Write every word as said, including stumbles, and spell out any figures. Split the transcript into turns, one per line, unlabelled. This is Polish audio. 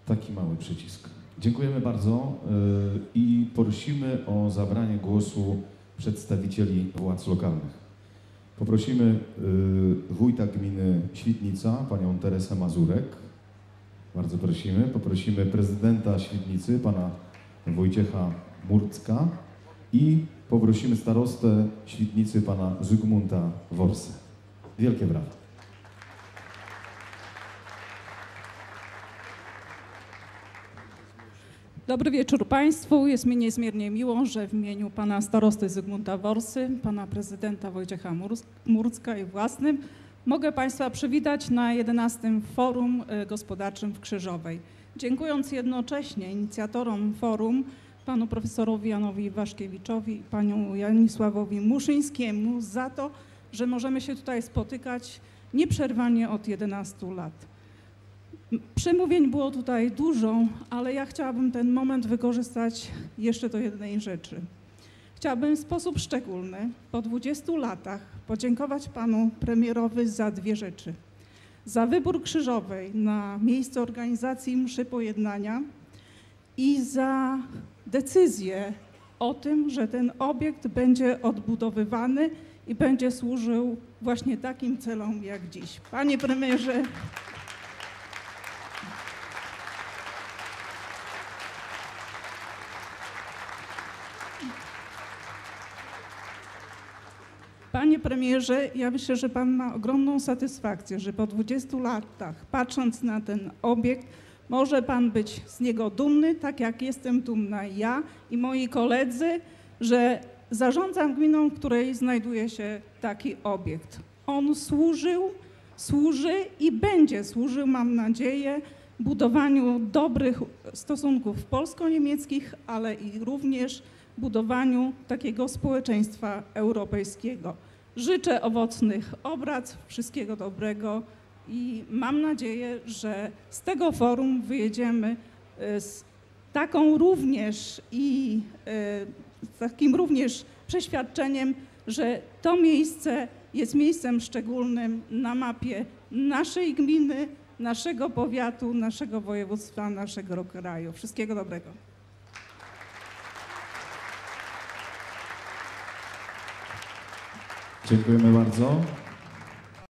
Taki mały przycisk. Dziękujemy bardzo i prosimy o zabranie głosu przedstawicieli władz lokalnych. Poprosimy wójta gminy Świdnica, panią Teresę Mazurek. Bardzo prosimy. Poprosimy prezydenta Świdnicy, pana Wojciecha Murcka i poprosimy starostę Świdnicy, pana Zygmunta Worsę. Wielkie brawa.
Dobry wieczór Państwu. Jest mi niezmiernie miło, że w imieniu pana starosty Zygmunta Worsy, pana prezydenta Wojciecha Murcka i własnym mogę Państwa przywitać na jedenastym Forum Gospodarczym w Krzyżowej. Dziękując jednocześnie inicjatorom forum, panu profesorowi Janowi Waszkiewiczowi i panu Janisławowi Muszyńskiemu za to, że możemy się tutaj spotykać nieprzerwanie od jedenastu lat. Przemówień było tutaj dużo, ale ja chciałabym ten moment wykorzystać jeszcze do jednej rzeczy. Chciałabym w sposób szczególny po dwudziestu latach podziękować panu premierowi za dwie rzeczy. Za wybór Krzyżowej na miejsce organizacji mszy pojednania i za decyzję o tym, że ten obiekt będzie odbudowywany i będzie służył właśnie takim celom jak dziś. Panie premierze, Panie premierze, ja myślę, że pan ma ogromną satysfakcję, że po dwudziestu latach, patrząc na ten obiekt, może pan być z niego dumny, tak jak jestem dumna ja i moi koledzy, że zarządzam gminą, w której znajduje się taki obiekt. On służył, służy i będzie służył, mam nadzieję, budowaniu dobrych stosunków polsko-niemieckich, ale i również budowaniu takiego społeczeństwa europejskiego. Życzę owocnych obrad, wszystkiego dobrego i mam nadzieję, że z tego forum wyjedziemy z taką również i z takim również przeświadczeniem, że to miejsce jest miejscem szczególnym na mapie naszej gminy, naszego powiatu, naszego województwa, naszego kraju. Wszystkiego dobrego.
Dziękujemy bardzo.